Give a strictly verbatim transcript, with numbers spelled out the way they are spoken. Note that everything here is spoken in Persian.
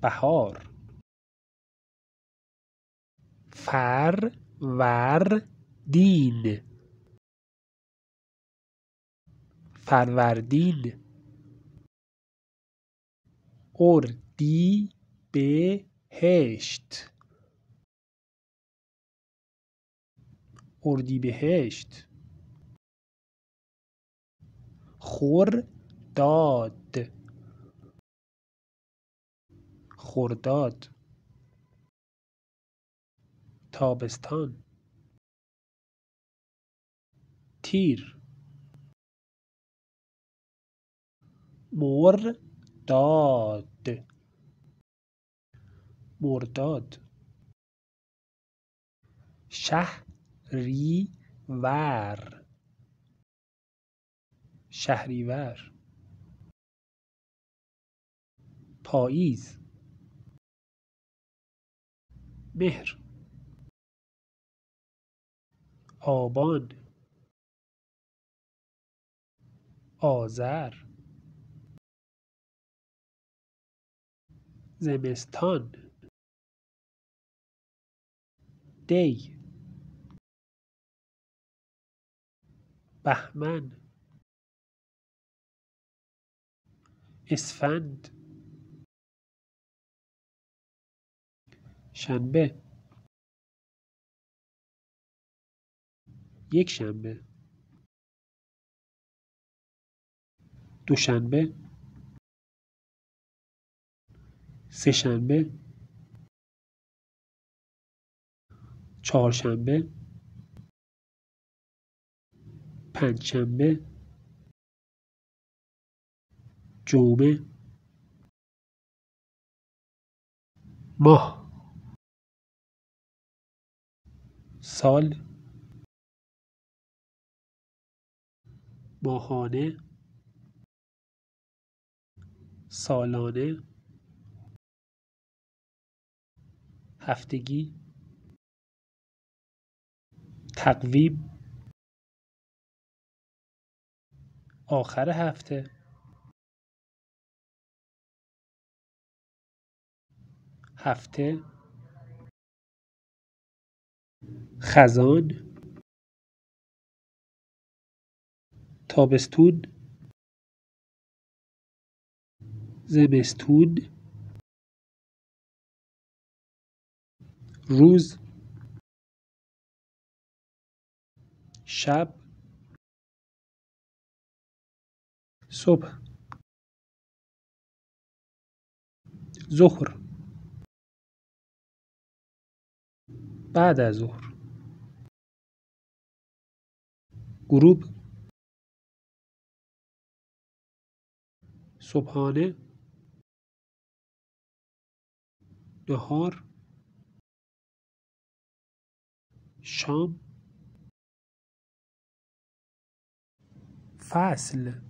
بهار. فروردین فروردین. اردیبهشت اردیبهشت. خرداد خرداد. تابستان. تیر. مرداد مرداد. شهریور شهریور. پاییز. مهر. آبان. آذر. زمستان. دی. بهمن. اسفند. شنبه. یک شنبه. دوشنبه. سه شنبه. چهارشنبه. پنجشنبه. جمعه. ماه. سال. ماهانه. سالانه. هفتگی. تقویم. آخر هفته. هفته. خزان. تابستون. زمستون. روز. شب. صبح. ظهر. بعد از ظهر. غروب. صبحانه. نهار. شام. فصل.